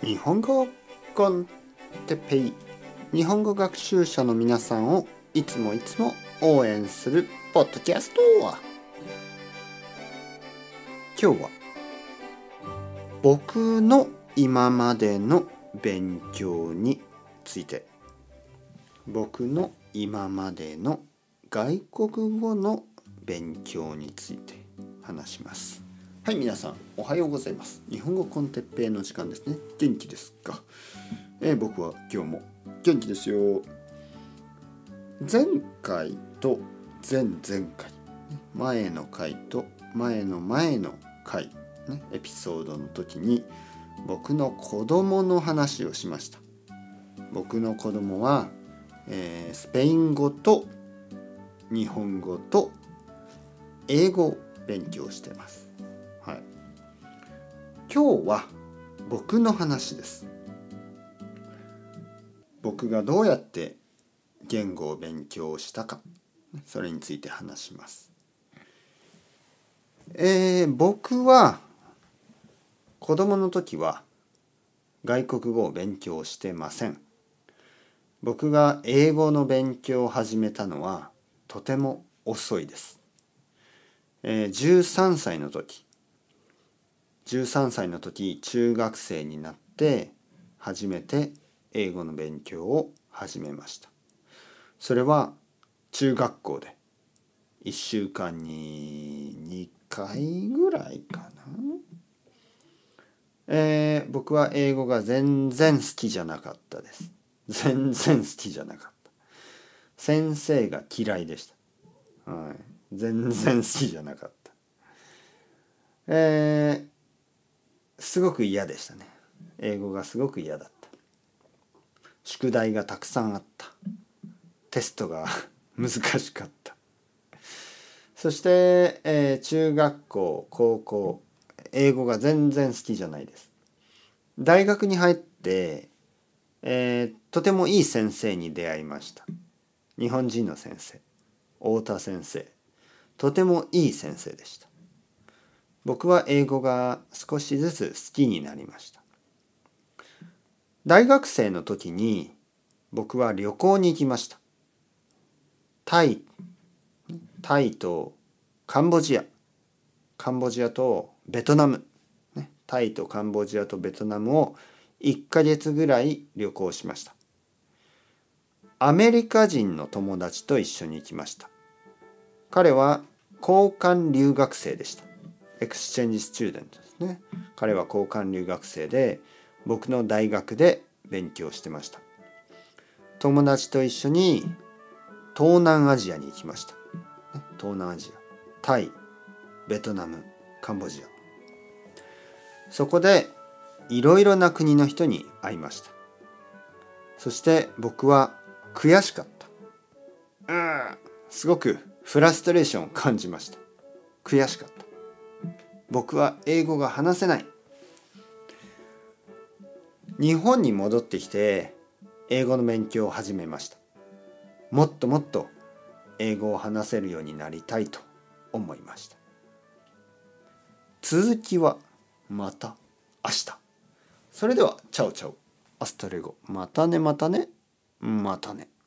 日本語コンテッペイ、日本語学習者の皆さんをいつも応援するポッドキャスト。今日は僕の今までの勉強について、僕の今までの外国語の勉強について話します。はい、皆さんおはようございます。日本語コンテッペイの時間ですね。元気ですか？僕は今日も元気ですよ。前回と前々回、前の回と前の回、エピソードの時に僕の子供の話をしました。僕の子供は、スペイン語と日本語と英語を勉強しています。はい、今日は僕の話です。僕がどうやって言語を勉強したか、それについて話します。僕は子供の時は外国語を勉強してません。僕が英語の勉強を始めたのはとても遅いです。13歳の時中学生になって初めて英語の勉強を始めました。それは中学校で1週間に2回ぐらいかな。僕は英語が全然好きじゃなかったです。全然好きじゃなかった。先生が嫌いでした。はい、全然好きじゃなかった。すごく嫌でしたね。英語がすごく嫌だった。宿題がたくさんあった。テストが難しかった。そして、中学校、高校、英語が全然好きじゃないです。大学に入って、とてもいい先生に出会いました。日本人の先生、太田先生。とてもいい先生でした。僕は英語が少しずつ好きになりました。大学生の時に僕は旅行に行きました。タイとカンボジアとベトナム、タイとカンボジアとベトナムを1ヶ月ぐらい旅行しました。アメリカ人の友達と一緒に行きました。彼は交換留学生でした。エクスチェンジスチューデントですね。彼は交換留学生で僕の大学で勉強してました。友達と一緒に東南アジアに行きました。東南アジア、タイ、ベトナム、カンボジア。そこでいろいろな国の人に会いました。そして僕は悔しかった。すごくフラストレーションを感じました。悔しかった。僕は英語が話せない。日本に戻ってきて英語の勉強を始めました。もっと英語を話せるようになりたいと思いました。続きはまた明日。それではチャオチャオ、アスタレゴ、またね。